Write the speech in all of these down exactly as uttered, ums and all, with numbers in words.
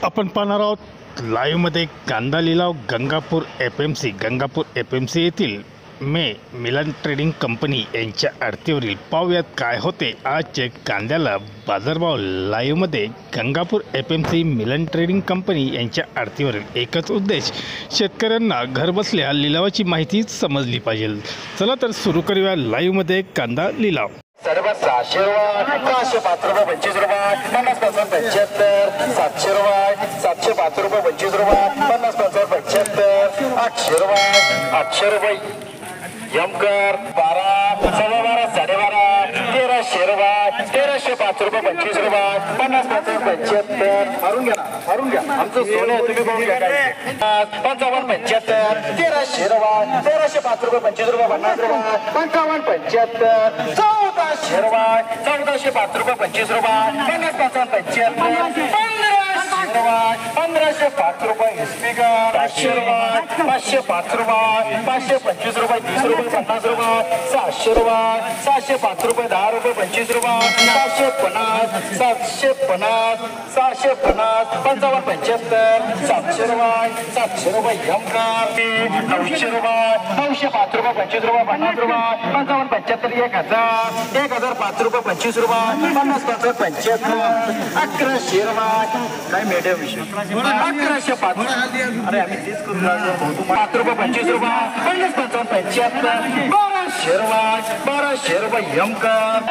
आपण पाहणार आहोत लाईव्हमध्ये कांदा लिलाव Gangapur F M C Gangapur F M C येथील मे मिलन ट्रेडिंग कंपनी यांच्या आडतीवरील पाहूयात काय होते आजचे कांद्याला बाजारभाव। लाईव्हमध्ये Gangapur F M C Milan trading company यांच्या आडतीवरील एकच उद्देश, शेतकऱ्यांना घरबसल्या लिलावाची माहिती समजली पाहिजे। चला तर सुरू करूया लाईव्हमध्ये कांदा लिलाव। सर्वात सहाशे रुपये, सहाशे पाच रुपये पंचवीस रुपये, पन्नास पाच पंच्याहत्तर, सातशे रुपये, सातशे पाच रुपये पंचवीस रुपये, पन्नास पाच पंच्याहत्तर, आठशे रुपये, आठशे रुपये, यमकर बारा, सव्वा बारा, साडेबारा, तेराशे रुपये, तेराशे पाच रुपये पंचवीस रुपये, पन्नास पाच पंच्याहत्तर, मारून घ्या ना, मारून घ्या, आमचं सोनं तुम्ही बघून घ्या, पंचावन्न पंच्याहत्तर, तेराशे रुपये, तेराशे पाच रुपये पंचवीस रुपये, पन्नास रुपये, पंचावन्न पंच्याहत्तर, चौदाशे रुपये, चौदाशे पाच रुपये पंचवीस रुपये, पन्नास पाच पंच्याहत्तर, पंधराशे पाच रुपये स्पीकर, पाचशे रुपये, पाचशे पाच रुपये, पाचशे पंचवीस रुपये, तीस रुपये, पन्नास रुपये, सहाशे रुपये, सहाशे पाच रुपये, दहा रुपये पंचवीस रुपये, सातशे पन्नास, सातशे पन्नास, सहाशे पन्नास, पंचावन्न पंच्याहत्तर, सातशे रुपये, सातशे रुपये यमकार, नऊशे रुपये, नऊशे पाच रुपये पंचवीस रुपये, पन्नास रुपये, पंचावन्न पंच्याहत्तर, एक हजार, एक हजार पाच रुपये पंचवीस रुपये, पन्नास पाच पंच्याहत्तर, अकराशे रुपये, काय मॅडम विषय अकराशे पाच, अरे आम्ही तेच करू लागलो, पाच रुपये पंचवीस रुपये, पन्नास पंचावन्न पंच्याहत्तर, बाराशे रुपये, बाराशे रुपये यमकर,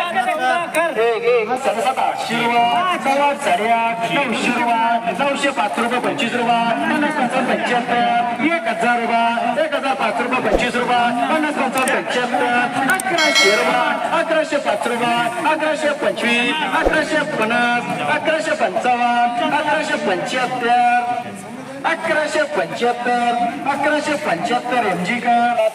साडेसात आठशे रुपये, सव्वा साडेआठ, नऊशे रुपये, नऊशे पाच रुपये पंचवीस रुपये, पन्नास पंचावन्न पंच्याहत्तर, एक हजार रुपये, एक हजार पाच रुपये पंचवीस रुपये, पन्नास पंचावन्न पंच्याहत्तर, अकराशे रुपये, अकराशे पाच रुपये, अकराशे पंचवीस, अकराशे पन्नास, अकराशे पंचावन्न, अकराशे पंच्याहत्तर, अकराशे पंच्याहत्तर, अकराशे पंच्याहत्तर एमजी का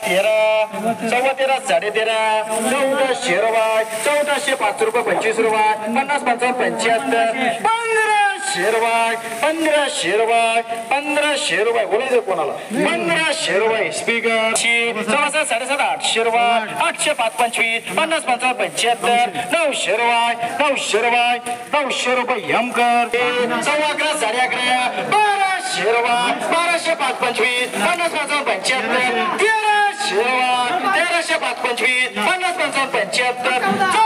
तेरा, चौदा तेरा, साडे तेरा, चौदाशे रुपये, चौदाशे पाच रुपये पंचवीस रुपये, पन्नास पंचावन्न पंच्याहत्तर, पंधराशे रुपये, पंधराशे रुपये, पंधराशे रुपये, बोलायचं कोणाला, पंधराशे रुपये स्पीकर, सव्वा साडेसात आठशे रुपये, आठशे पाच पंचवीस, पन्नास पंचावन्न पंच्याहत्तर, नऊशे रुपये, नऊशे रुपये, नऊशे रुपये यमकर, सव्वा अकरा, साडे अकरा, बाराशे रुपये, बाराशे पाच पंचवीस, पन्नास पंचावन्न पंच्याहत्तर, तेराशे रुपये, तेराशे पाच पंचवीस, पन्नास पंचावन्न पंच्याहत्तर,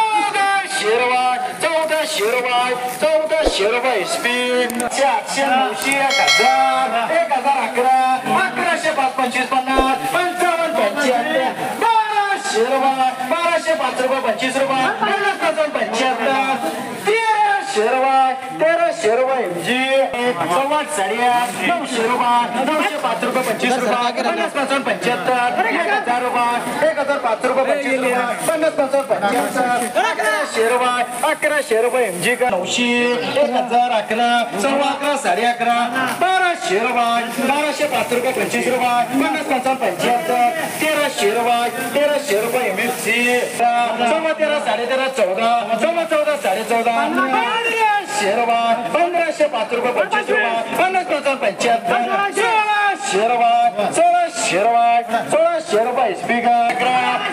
चौदाशे रुपये, चौदाशे रुपये, चौदाशे रुपये स्पीड, आठशे, नऊशे, एक हजार, एक हजार अकरा, अकराशे पाच पंचवीस, पन्नास पंचावन्न पंच्याहत्तर, बाराशे रुपये, बाराशे पाच रुपये पंचवीस रुपये, पन्नास पंचावन्न पंच्याहत्तर, तेराशे रुपये, तेराशे रुपये एमजी, सव्वा साडेआठ, नऊशे रुपये, नऊशे पाच रुपये पंचवीस रुपये, पन्नास पंचावन्न पंच्याहत्तर, एक हजार रुपये, एक हजार पाच रुपये पंचवीस रुपये, पन्नास पंचावन्न पंच्याहत्तर, अकराशे रुपये, अकराशे रुपये एमजी का नऊशे, एक हजार अकरा, सव्वा अकरा, साडे अकरा, बाराशे रुपये, बाराशे पाच रुपये पंचवीस रुपये, पन्नास पंचावन्न पंच्याहत्तर, तेराशे रुपये, तेराशे रुपये एम एफ सी, सव्वा तेरा, साडे तेरा, चौदा, सव्वा चौदा, साडे चौदा, पंधराशे रुपये, पंधराशे पाच रुपये पंचवीस रुपये, पन्नास पंचावन्न पंच्याहत्तर, सोळाशे रुपये, सोळाशे रुपये, सोळाशे रुपये स्पीकर,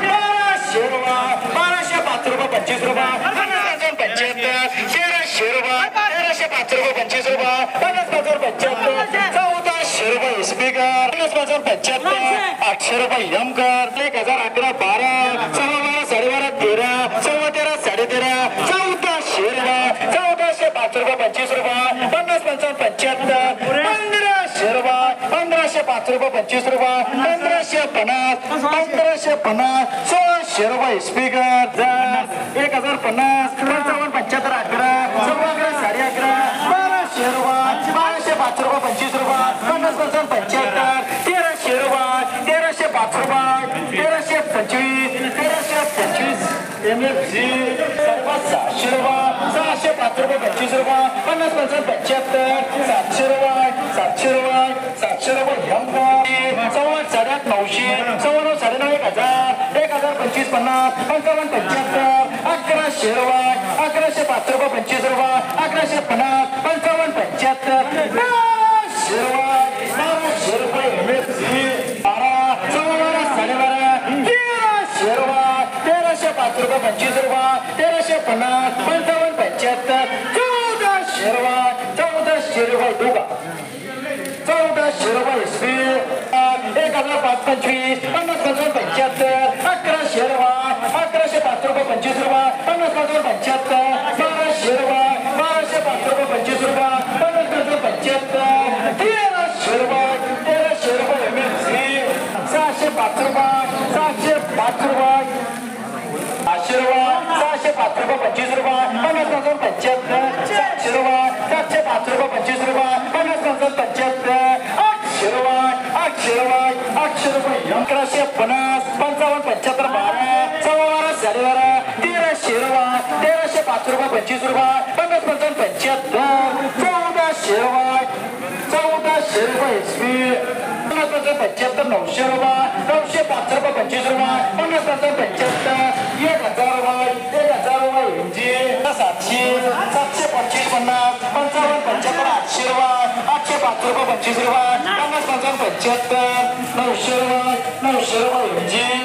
बाराशे रुपये, बाराशे पाच रुपये पंचवीस रुपये, पन्नास पंचावन्न पंच्याहत्तर, तेराशे रुपये, तेराशे पाच रुपये पंचवीस रुपये, पन्नास पंचावन्न पंच्याहत्तर, चौदाशे रुपये स्पीकर, पन्नास पंचावन्न पंच्याहत्तर, आठशे रुपये यमकर, एक हजार अकरा, बारा, सव्वा बारा, साडेबारा, तेरा, सव्वा तेरा, साडे तेरा, चौदाशे रुपये, चौदाशे पाच रुपये पंचवीस रुपये, पन्नास पंचावन्न पंच्याहत्तर, पंधराशे रुपये, पंधराशे पाच रुपये पंचवीस रुपये, पंधराशे पन्नास, पंधराशे पन्नास, सोळाशे रुपये स्पीकर, एक हजार पन्नास, पंचावन्न पंच्याहत्तर, अकरा, सव्वा अकरा, साडे अकरा, बाराशे रुपये, बाराशे पाच रुपये पंचवीस रुपये, पन्नास पंचावन्न पंच्याहत्तर, तेराशे रुपये, तेराशे पाच रुपये, तेराशे पंचवीस, तेराशे पंचवीस एम एफ सी, सहाशे रुपये, सहाशे पाच रुपये पंचवीस रुपये, पन्नास पंचावन्न पंच्याहत्तर, सातशे रुपये, सातशे रुपये, सातशे रुपये यमकर, सव्वा साडेआठ, नऊशे, सव्वा नऊ, साडे नऊ, एक हजार, एक हजार पंचवीस, पन्नास पंचावन्न पंच्याहत्तर, अकराशे रुपये, अकराशे पाच रुपये पंचवीस रुपये, अकराशे पन्नास, पंचावन्न पंच्याहत्तर, बाराशे रुपये, बाराशे रुपये एम एफ सी, बारा, सव्वा बारा, साडेबारा, तेराशे रुपये, तेराशे पाच रुपये पंचवीस रुपये, तेराशे पन्नास, पंचावन्न पंच्याहत्तर, चौदाशे रुपये, चौदाशे रुपये, तेराशे रुपये इसवी एक हजार पाच पंचवीस पन्नास पंचावन्न पंच्याहत्तर अकराशे रुपये अकराशे पाच रुपये पंचवीस रुपये पन्नास पंचावन्न पंच्याहत्तर बाराशे रुपये बाराशे पाच रुपये पंचवीस रुपये पन्नास पंचावन्न पंच्याहत्तर तेराशे रुपये तेराशे रुपये एम एल सी सहाशे पाच रुपये सहाशे पाच रुपये पाचशे रुपये सहाशे पाच रुपये पंचवीस रुपये पन्नास पंचावन्न पंच्याहत्तर सातशे रुपये सातशे पाच रुपये पंचवीस रुपये पन्नास पंचावन्न पंच्याहत्तर आठशे रुपये आठशे रुपये आठशे रुपये अकराशे पन्नास पंचावन्न पंच्याहत्तर बारा सव्वा बारा साडे बारा तेराशे रुपये तेराशे पाच रुपये पंचवीस रुपये पन्नास पंचावन्न पंच्याहत्तर चौदाशे रुपये चौदाशे रुपये इसवी पन्नास पंचावन्न पंच्याहत्तर नऊशे रुपये नऊशे पाच रुपये पंचवीस रुपये पन्नास पंचावन्न पंच्याहत्तर एक हजार रुपये एक हजार रुपये इंची सातशे सातशे पंचवीस पन्नास पंचावन्न पंच्याहत्तर आठशे रुपये आठशे पाच रुपये पंचवीस रुपये पन्नास पंचावन्न पंच्याहत्तर नऊशे रुपये नऊशे रुपये इंची